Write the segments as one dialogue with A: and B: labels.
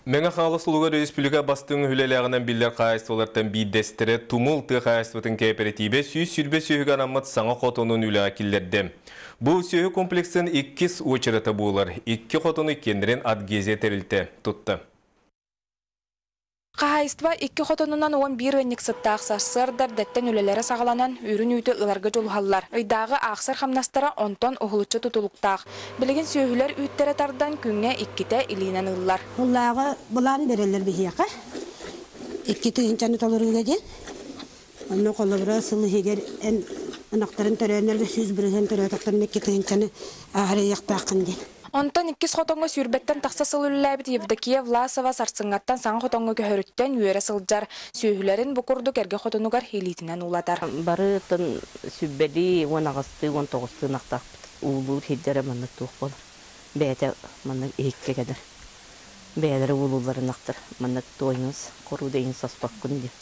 A: Меңа қағылы сұлуға республика бастың хүлелеғінен білдер қайыстылардан бейдестірі тумыл ты қайыстывытын кооперативе сүйбе сүйігі анамыт саңа қотының үлі акиллерді. Бұл сүйі комплексін 2 очырыты болар. 2 қотыны кендерін адгезе терілті тұтты.
B: Қағайыстыва 2 қотынынан 11 өнік сыттақ сарсырдар дәттен үлелері сағаланан үрін үйті ыларға жолғалар. Үйдағы ақсыр қамнастара 10 тон оғылытшы тұтылықтақ. Білген сөйілер үйттері тардан күнге 2-те илинен ыллар.
C: Олағы бұлан берелер бейеқі. 2 түйінчаны толыры деден. Оны қолыбыра сылы егер ән ұнақтарын төрәнерді сөз бірген төрәтіқтарын 2 түйінчаны ағыры яқтақын ден.
B: Онтан 2 хотонго сүрбеттен тақса сылылылайбет Евдокия Власова сарсыңаттан саң хотонго көхөріттен үйері сылджар. Сүйілерін бұқұрды кәрге хотонугар хейлитінен уладар.
D: Бары тын сүббели 19-19 нақтақ ұлылыр хеджері маннық туық болар. Бәйті маннық екке кәдір. Бәйдері ұлылары нақтыр. Маннық тойыңыз, қору дейін саспақ күнде.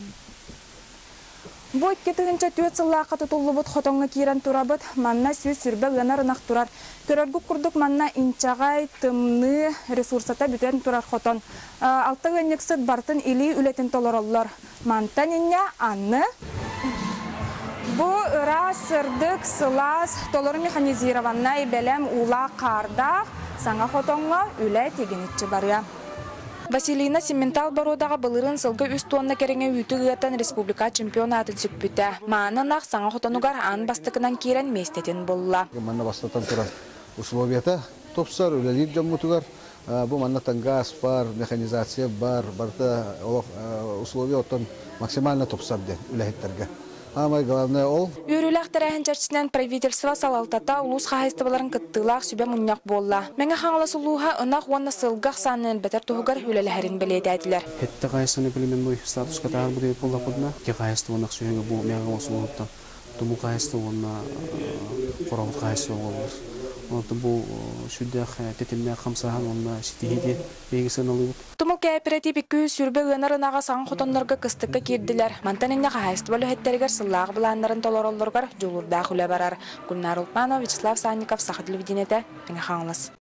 B: Бу 2 тыгынча түйет сыллаққа тұтылыбыт хотонға кейрен турабыт, манна сөз сүрбе ғанар ынақ турар. Көрөргү күрдік манна инчағай, тымны, ресурсата бүтен турар хотон. Алты ғыннексіт бартын или үлетін толороллар. Мантан инне анны. Бу ыра сырдык сылас толору механизированнай бәлем ула қардақ саңа хотонға үлі тегенетчі баря. Василина Сементал бародағы былырын сылғы үст тонна кереңе үйті ғыттан республика чемпионатын сүппіті. Маанын ақ саңа хотонугар ан бастықынан керен местетін болла.
E: Манна бастатан тұрар условията топсар, үлелер жаммутугар. Бұл манна тангас бар, механизация бар, барда условия оттан максимально топсар ден үләхеттерге. Самое главное ол.
B: Үріләқ тәрәхін чәрчісінен правительство салалтата улус қағайстыбаларын кыттылақ сүбе мұняқ болла. Мәңі қаңылы сұлуға ынақ уанна сылғақ санын бәтір тұғығар үлеләхерін біледі әділер.
F: Хетті қайыстаны білімен бұй статусқа тағыр бұдай болла бұдына. Ке қайысты онақ сүйенге бұл мәңі осы болыптан. Тұму қайысты онна қорағыт қайысты болыр. Бұл сүрдәқ тетімне қамсаған онна сетейді бейгісін алып.
B: Тумыл кооператив 2 сүрбе ғынарынаға саң хотонларға кыстыққа керділер. Мантанынне қағайысты болу хеттерігер сыллағы бұландарын толоролларғар жолырда құлы барар. Гүлнар Улпанова, Вячеслав Санников, Саха телевидениеті, Қаңылыс.